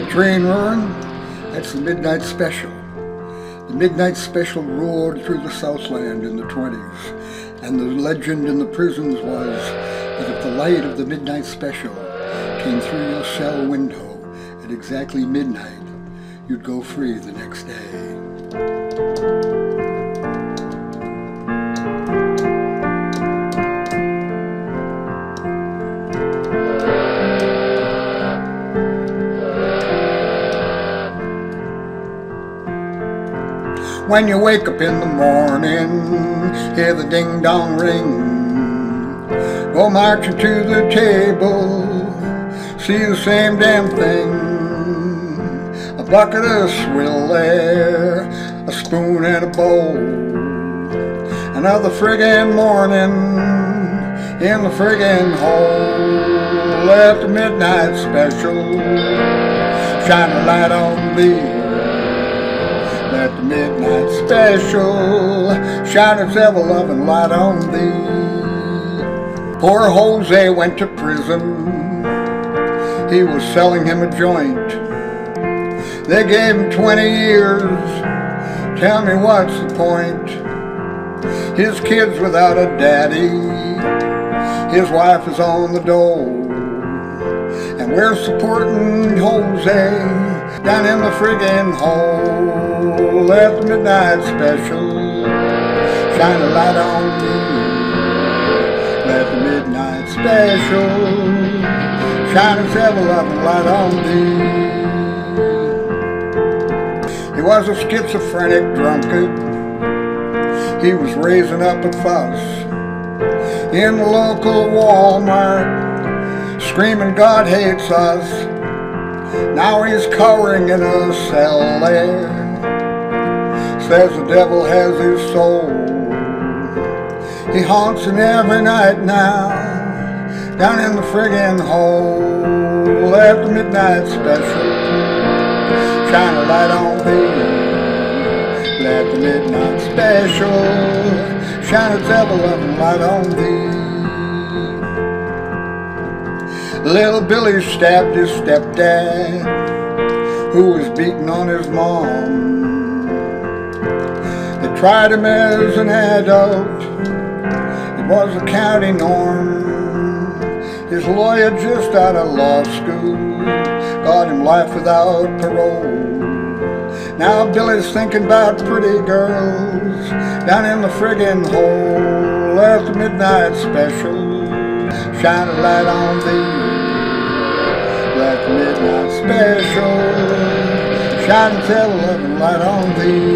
train roaring? That's the midnight special. The midnight special roared through the Southland in the 20s, and the legend in the prisons was that if the light of the midnight special came through your cell window at exactly midnight, you'd go free the next day. When you wake up in the morning, hear the ding-dong ring, go marching to the table, see the same damn thing, a bucket of swill there, a spoon and a bowl, another friggin' morning in the friggin' hole, at the midnight special, shine a light on me. Let the midnight special shine its ever-loving light on thee. Poor Jose went to prison. He was selling him a joint. They gave him 20 years. Tell me what's the point? His kid's without a daddy. His wife is on the dole. And we're supporting Jose down in the friggin' hole. Let the midnight special shine a light on me. Let the midnight special shine its ever-loving light on thee. He was a schizophrenic drunkard. He was raising up a fuss in the local Walmart, screaming God hates us. Now he's cowering in a cell there, says the devil has his soul. He haunts him every night now, down in the friggin' hole. At the midnight special, shine a light on thee. Let the midnight special shine its ever-loving light on thee. Little Billy stabbed his stepdad, who was beating on his mom. They tried him as an adult, it was a county norm. His lawyer just out of law school got him life without parole. Now Billy's thinking about pretty girls down in the friggin' hole. At the midnight special, shine a light on thee. Let the midnight special shine its ever-loving light on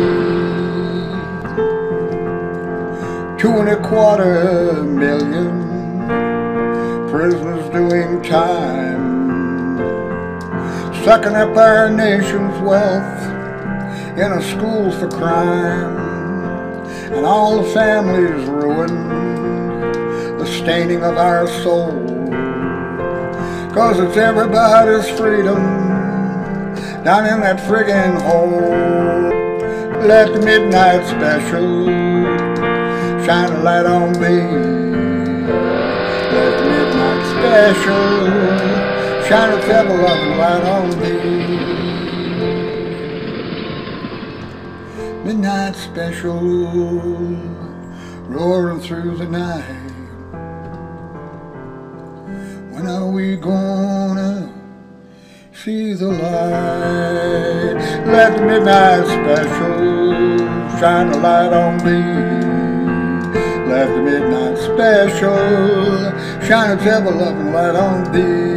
thee. 2.25 million prisoners doing time, sucking up our nation's wealth in a school for crime, and all the families ruined, the staining of our soul. 'Cause it's everybody's freedom down in that friggin' hole. Let the midnight special shine a light on me. Let the midnight special shine its ever-loving light on thee. Midnight special roaring through the night. When are we gonna see the light? Let the midnight special shine a light on me. Let the midnight special shine its ever-loving light on thee.